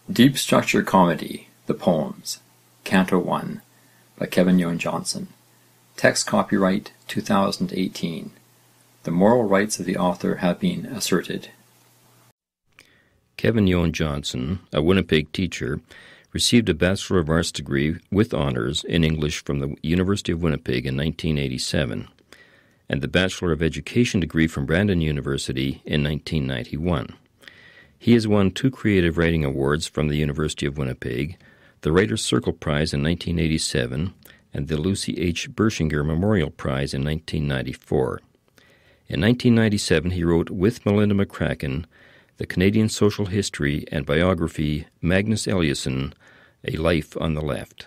Deep Structure Comedy, The Poems, Canto 1, by Kevin Yoon Johnson. Text copyright 2018. The moral rights of the author have been asserted. Kevin Yoon Johnson, a Winnipeg teacher, received a Bachelor of Arts degree with honours in English from the University of Winnipeg in 1987, and the Bachelor of Education degree from Brandon University in 1991. He has won 2 creative writing awards from the University of Winnipeg, the Writers' Circle Prize in 1987 and the Lucy H. Bershinger Memorial Prize in 1994. In 1997 he wrote with Melinda McCracken the Canadian social history and biography Magnus Eliasson, A Life on the Left.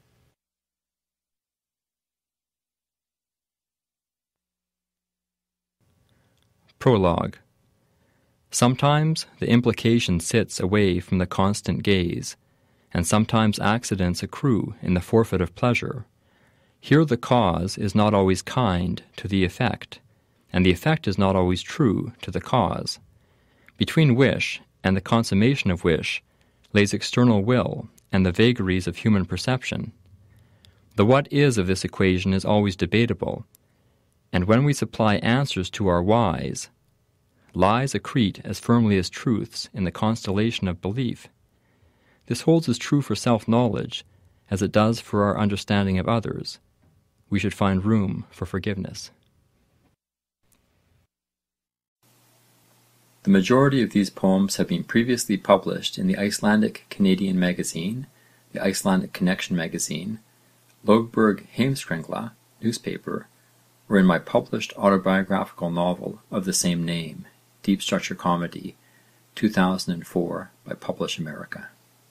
Prologue. Sometimes the implication sits away from the constant gaze, and sometimes accidents accrue in the forfeit of pleasure. Here the cause is not always kind to the effect, and the effect is not always true to the cause. Between wish and the consummation of wish lays external will and the vagaries of human perception. The what is of this equation is always debatable, and when we supply answers to our whys, lies accrete as firmly as truths in the constellation of belief. This holds as true for self-knowledge as it does for our understanding of others. We should find room for forgiveness. The majority of these poems have been previously published in the Icelandic Canadian magazine, the Icelandic Connection magazine, Lögberg Heimskringla newspaper, or in my published autobiographical novel of the same name, Deep Structure Comedy, 2004, by Publish America.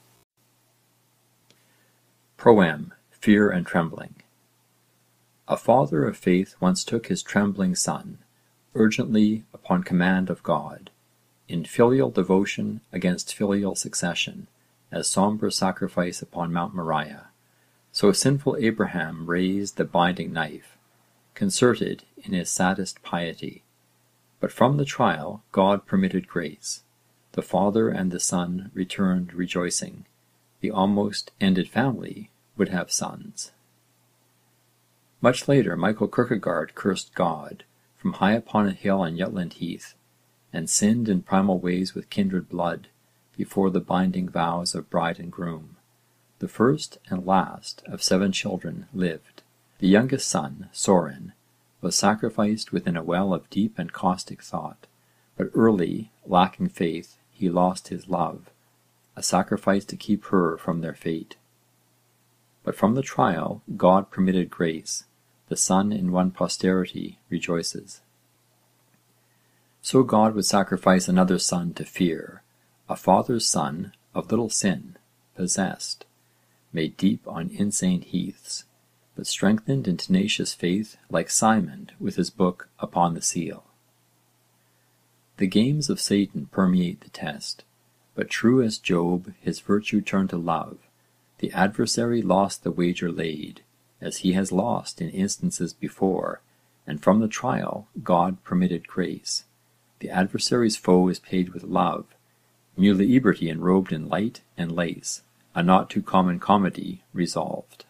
Proem, Fear and Trembling. A father of faith once took his trembling son, urgently upon command of God, in filial devotion against filial succession, as sombre sacrifice upon Mount Moriah. So sinful Abraham raised the binding knife, concerted in his saddest piety. But from the trial God permitted grace. The father and the son returned rejoicing. The almost ended family would have sons. Much later Michael Kierkegaard cursed God from high upon a hill on Jutland Heath, and sinned in primal ways with kindred blood before the binding vows of bride and groom. The first and last of 7 children lived. The youngest son, Soren, was sacrificed within a well of deep and caustic thought, but early, lacking faith, he lost his love, a sacrifice to keep her from their fate. But from the trial God permitted grace, the son in one posterity rejoices. So God would sacrifice another son to fear, a father's son of little sin, possessed, made deep on insane heaths, but strengthened in tenacious faith like Simon with his book upon the seal. The games of Satan permeate the test, but true as Job his virtue turned to love, the adversary lost the wager laid, as he has lost in instances before, and from the trial God permitted grace. The adversary's foe is paid with love, Muliberty enrobed in light and lace, a not too common comedy resolved.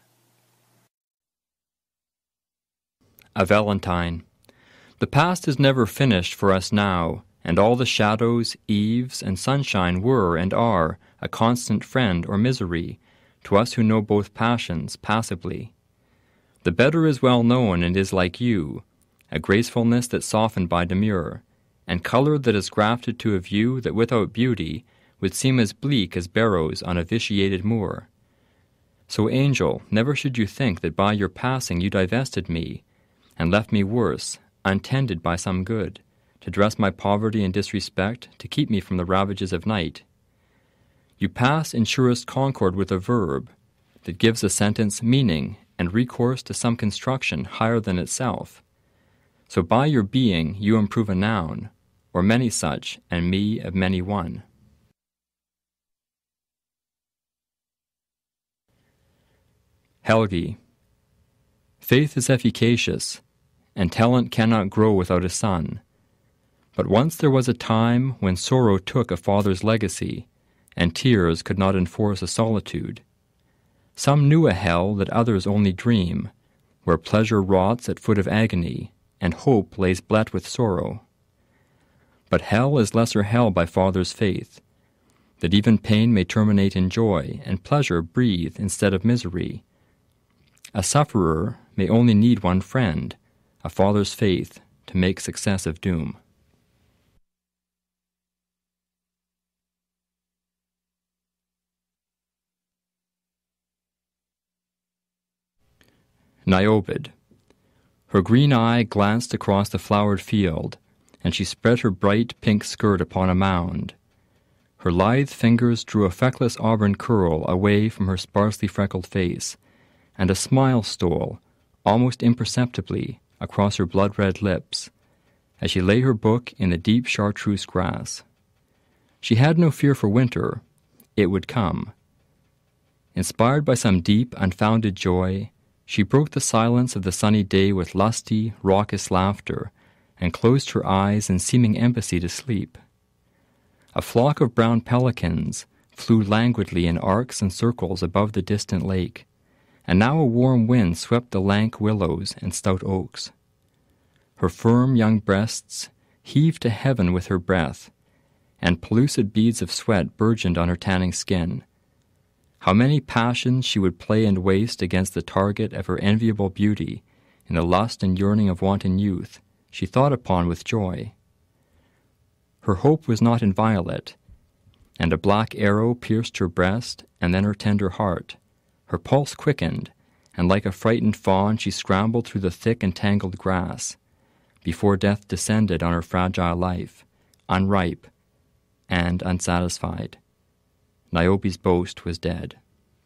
A Valentine. The past is never finished for us now, and all the shadows, eves, and sunshine were and are a constant friend or misery to us who know both passions passively. The better is well known and is like you, a gracefulness that's softened by demur, and colour that is grafted to a view that without beauty would seem as bleak as barrows on a vitiated moor. So, angel, never should you think that by your passing you divested me, and left me worse, untended by some good, to dress my poverty and disrespect, to keep me from the ravages of night. You pass in surest concord with a verb that gives a sentence meaning and recourse to some construction higher than itself. So by your being you improve a noun, or many such, and me of many one. Helgi. Faith is efficacious, and talent cannot grow without a son. But once there was a time when sorrow took a father's legacy, and tears could not enforce a solitude. Some knew a hell that others only dream, where pleasure rots at foot of agony, and hope lays blent with sorrow. But hell is lesser hell by Father's faith, that even pain may terminate in joy, and pleasure breathe instead of misery. A sufferer may only need one friend, a Father's faith, to make success of doom. Niobe. Her green eye glanced across the flowered field, and she spread her bright pink skirt upon a mound. Her lithe fingers drew a feckless auburn curl away from her sparsely freckled face, and a smile stole, almost imperceptibly, across her blood-red lips, as she lay her book in the deep chartreuse grass. She had no fear for winter. It would come. Inspired by some deep, unfounded joy, she broke the silence of the sunny day with lusty, raucous laughter, and closed her eyes in seeming embassy to sleep. A flock of brown pelicans flew languidly in arcs and circles above the distant lake, and now a warm wind swept the lank willows and stout oaks. Her firm young breasts heaved to heaven with her breath, and pellucid beads of sweat burgeoned on her tanning skin. How many passions she would play and waste against the target of her enviable beauty in the lust and yearning of wanton youth, she thought upon with joy. Her hope was not inviolate, and a black arrow pierced her breast and then her tender heart. Her pulse quickened, and like a frightened fawn she scrambled through the thick and tangled grass, before death descended on her fragile life, unripe and unsatisfied. Niobe's boast was dead.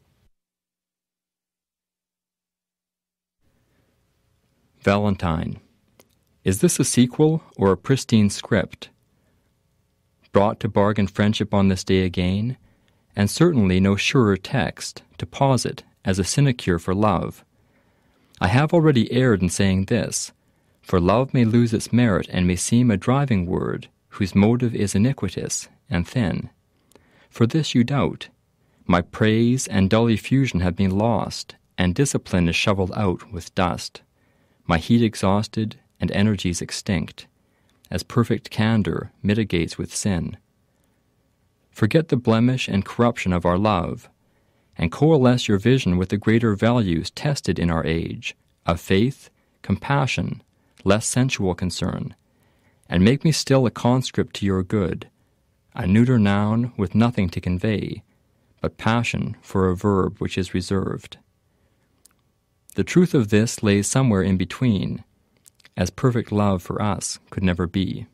Valentine. Is this a sequel or a pristine script? Brought to bargain friendship on this day again, and certainly no surer text to posit as a sinecure for love. I have already erred in saying this, for love may lose its merit and may seem a driving word whose motive is iniquitous and thin. For this you doubt. My praise and dull effusion have been lost, and discipline is shovelled out with dust. My heat exhausted and energies extinct, as perfect candour mitigates with sin. Forget the blemish and corruption of our love, and coalesce your vision with the greater values tested in our age, of faith, compassion, less sensual concern, and make me still a conscript to your good, a neuter noun with nothing to convey, but passion for a verb which is reserved. The truth of this lays somewhere in between, as perfect love for us could never be.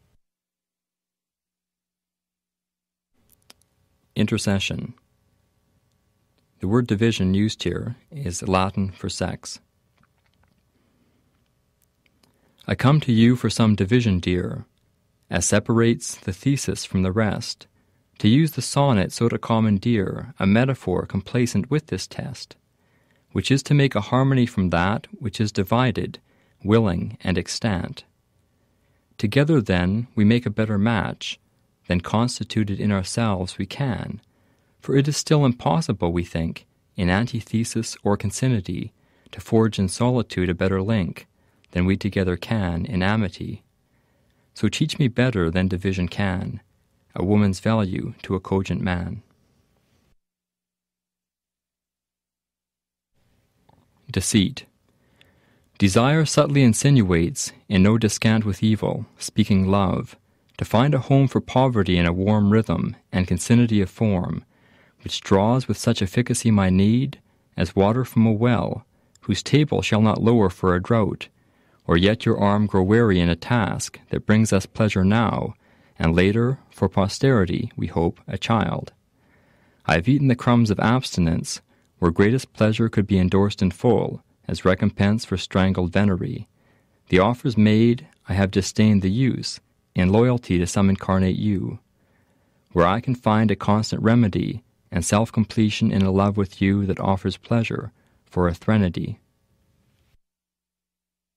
Intercession. The word division used here is Latin for sex. I come to you for some division, dear, as separates the thesis from the rest, to use the sonnet so to commandeer a metaphor complacent with this test, which is to make a harmony from that which is divided, willing and extant. Together, then, we make a better match than constituted in ourselves we can, for it is still impossible, we think, in antithesis or concinnity, to forge in solitude a better link than we together can in amity. So teach me better than division can, a woman's value to a cogent man. Deceit. Desire subtly insinuates, in no descant with evil, speaking love, to find a home for poverty in a warm rhythm and concinnity of form, which draws with such efficacy my need, as water from a well, whose table shall not lower for a drought, or yet your arm grow weary in a task that brings us pleasure now, and later, for posterity, we hope, a child. I have eaten the crumbs of abstinence, where greatest pleasure could be endorsed in full, as recompense for strangled venery. The offers made, I have disdained the use, in loyalty to some incarnate you. Where I can find a constant remedy, and self-completion in a love with you that offers pleasure for a threnody.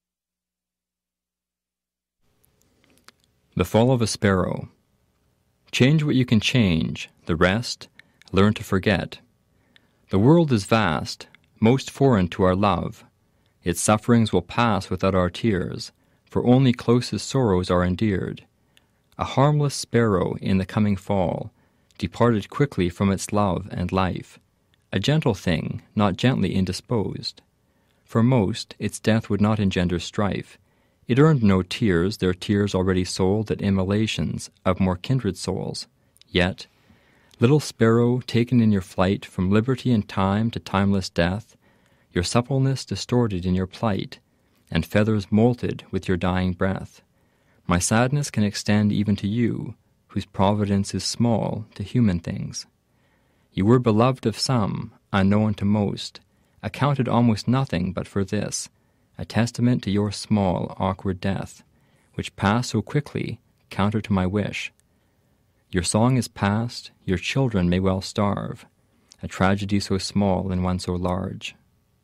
The Fall of a Sparrow. Change what you can change, the rest, learn to forget. The world is vast, most foreign to our love. Its sufferings will pass without our tears, for only closest sorrows are endeared. A harmless sparrow in the coming fall departed quickly from its love and life, a gentle thing, not gently indisposed. For most, its death would not engender strife. It earned no tears, their tears already sold at immolations of more kindred souls. Yet, little sparrow, taken in your flight from liberty and time to timeless death, your suppleness distorted in your plight, and feathers molted with your dying breath, my sadness can extend even to you, whose providence is small to human things. You were beloved of some, unknown to most, accounted almost nothing but for this, a testament to your small, awkward death, which passed so quickly, counter to my wish. Your song is past, your children may well starve, a tragedy so small in one so large.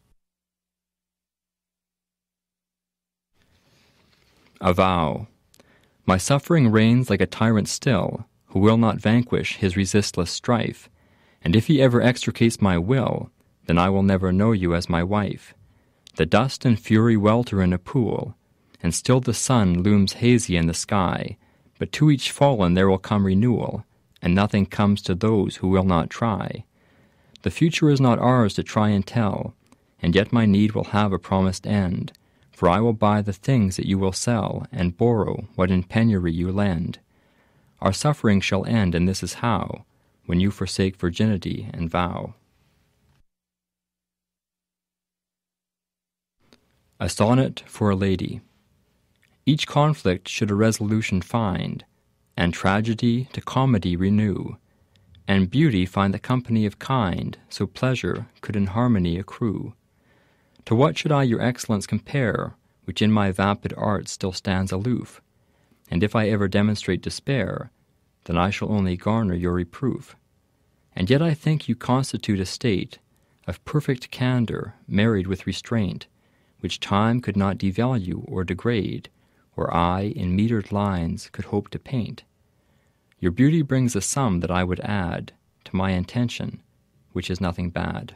A vow. My suffering reigns like a tyrant still, who will not vanquish his resistless strife, and if he ever extricates my will, then I will never know you as my wife. The dust and fury welter in a pool, and still the sun looms hazy in the sky, but to each fallen there will come renewal, and nothing comes to those who will not try. The future is not ours to try and tell, and yet my need will have a promised end, for I will buy the things that you will sell, and borrow what in penury you lend. Our suffering shall end, and this is how, when you forsake virginity and vow. A sonnet for a lady. Each conflict should a resolution find, and tragedy to comedy renew, and beauty find the company of kind, so pleasure could in harmony accrue. To what should I your excellence compare, which in my vapid art still stands aloof? And if I ever demonstrate despair, then I shall only garner your reproof. And yet I think you constitute a state of perfect candor, married with restraint, which time could not devalue or degrade, or I in metered lines could hope to paint. Your beauty brings a sum that I would add to my intention, which is nothing bad.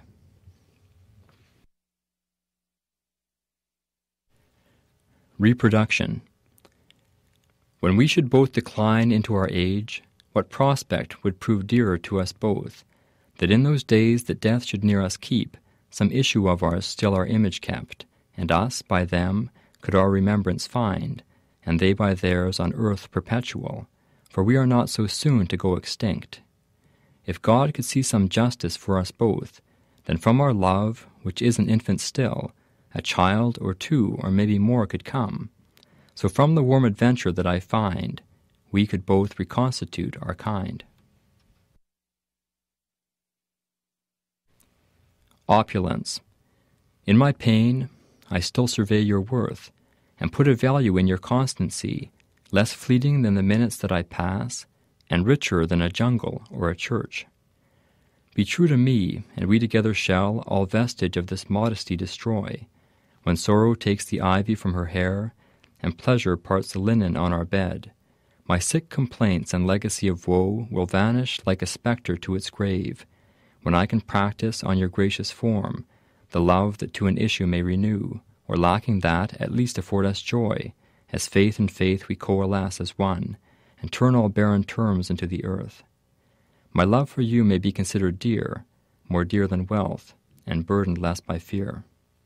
Reproduction. When we should both decline into our age, what prospect would prove dearer to us both, that in those days that death should near us keep, some issue of ours still our image kept, and us by them could our remembrance find, and they by theirs on earth perpetual, for we are not so soon to go extinct. If God could see some justice for us both, then from our love, which is an infant still, a child or two or maybe more could come. So from the warm adventure that I find, we could both reconstitute our kind. Opulence. In my pain, I still survey your worth, and put a value in your constancy, less fleeting than the minutes that I pass, and richer than a jungle or a church. Be true to me, and we together shall all vestige of this modesty destroy, when sorrow takes the ivy from her hair, and pleasure parts the linen on our bed. My sick complaints and legacy of woe will vanish like a spectre to its grave, when I can practice on your gracious form the love that to an issue may renew, or lacking that, at least afford us joy, as faith and faith we coalesce as one, and turn all barren terms into the earth. My love for you may be considered dear, more dear than wealth, and burdened less by fear.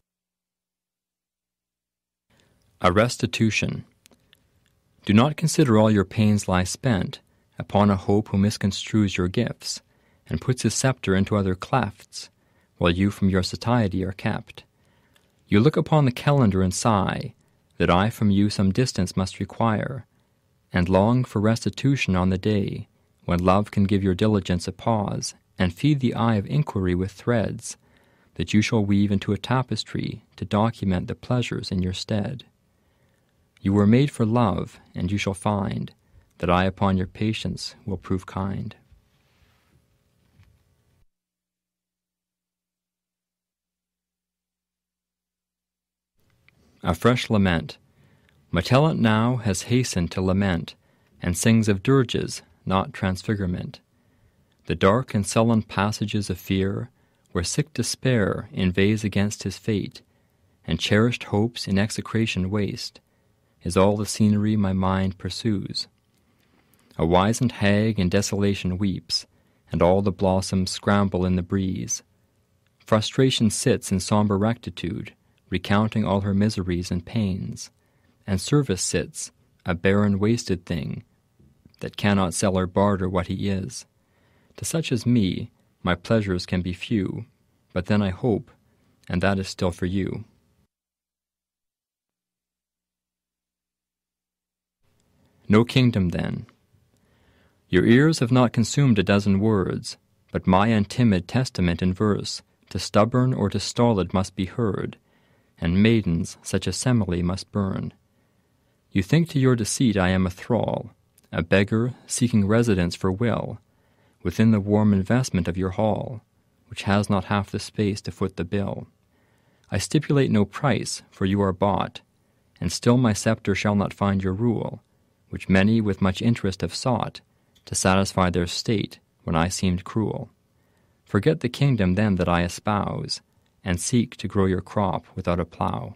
A restitution. Do not consider all your pains lie spent upon a hope who misconstrues your gifts, and puts his scepter into other clefts, while you from your satiety are kept. You look upon the calendar and sigh, that I from you some distance must require, and long for restitution on the day, when love can give your diligence a pause, and feed the eye of inquiry with threads, that you shall weave into a tapestry to document the pleasures in your stead. You were made for love, and you shall find that I upon your patience will prove kind. A fresh lament. My talent now has hastened to lament, and sings of dirges, not transfigurement. The dark and sullen passages of fear, where sick despair inveighs against his fate, and cherished hopes in execration waste, is all the scenery my mind pursues. A wizened hag in desolation weeps, and all the blossoms scramble in the breeze. Frustration sits in sombre rectitude, recounting all her miseries and pains, and service sits, a barren wasted thing, that cannot sell or barter what he is. To such as me, my pleasures can be few, but then I hope, and that is still for you. No kingdom, then. Your ears have not consumed a dozen words, but my untimid testament in verse, to stubborn or to stolid must be heard, and maidens such as Semele must burn. You think to your deceit I am a thrall, a beggar seeking residence for will, within the warm investment of your hall, which has not half the space to foot the bill. I stipulate no price, for you are bought, and still my sceptre shall not find your rule, which many with much interest have sought, to satisfy their state when I seemed cruel. Forget the kingdom then that I espouse, and seek to grow your crop without a plough.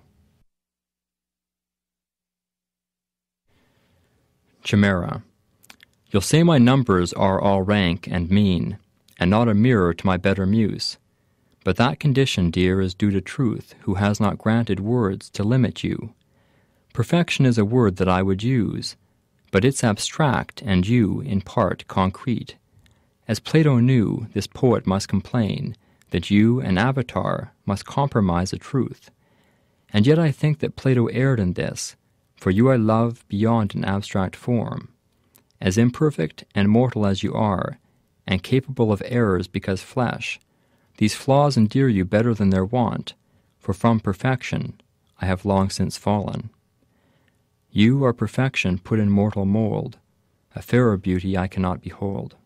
Chimera. You'll say my numbers are all rank and mean, and not a mirror to my better muse. But that condition, dear, is due to truth, who has not granted words to limit you. Perfection is a word that I would use, but it's abstract and you, in part, concrete. As Plato knew, this poet must complain that you, an avatar, must compromise a truth. And yet I think that Plato erred in this, for you I love beyond an abstract form. As imperfect and mortal as you are, and capable of errors because flesh, these flaws endear you better than their wont, for from perfection I have long since fallen. You are perfection put in mortal mold, a fairer beauty I cannot behold.